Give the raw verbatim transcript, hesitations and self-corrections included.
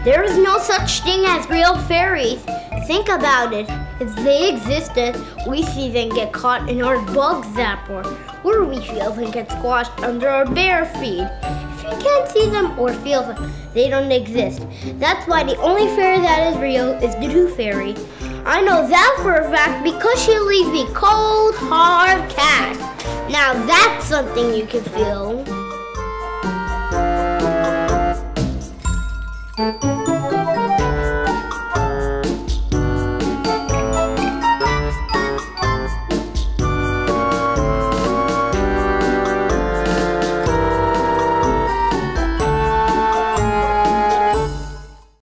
There is no such thing as real fairies. Think about it. If they existed, we see them get caught in our bug zapper, or we feel them get squashed under our bare feet. If you can't see them or feel them, they don't exist. That's why the only fairy that is real is the Tooth Fairy. I know that for a fact because she leaves me cold, hard cash. Now that's something you can feel.